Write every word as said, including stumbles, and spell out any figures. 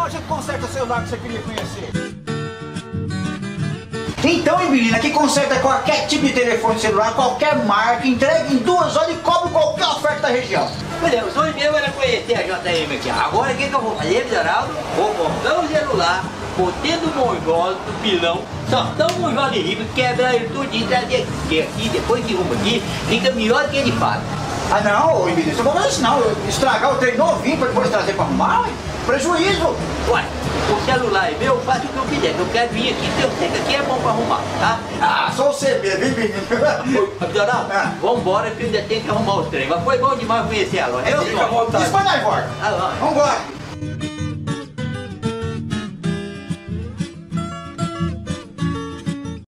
a gente conserta o celular que você queria conhecer. Então, hein, menina, que conserta qualquer tipo de telefone celular, qualquer marca, entrega em duas horas e cobre qualquer oferta da região. Pois é, o sonho meu era conhecer a J M aqui. Agora o que, que eu vou fazer, Geraldo? Vou montar um celular, botando o monjolo do pilão, soltar o monjolo de riba, quebrar ele tudinho, trazer aqui, aqui, depois que arruma aqui, fica melhor do que ele faz. Ah não, ô menino, você não vai isso não, estragar o trem novinho pra depois trazer pra arrumar, ué. Prejuízo. Ué, o celular é meu, faço o que eu quiser, eu quero vir aqui, eu sei que aqui é bom pra arrumar, tá? Ah, só você mesmo, hein, menino? Geraldo, Ah. vambora que eu ainda tenho que arrumar os trem, mas foi bom demais conhecer a loja. Eu Fica à vontade. Isso vai dar embora. Ah, vai. Vambora.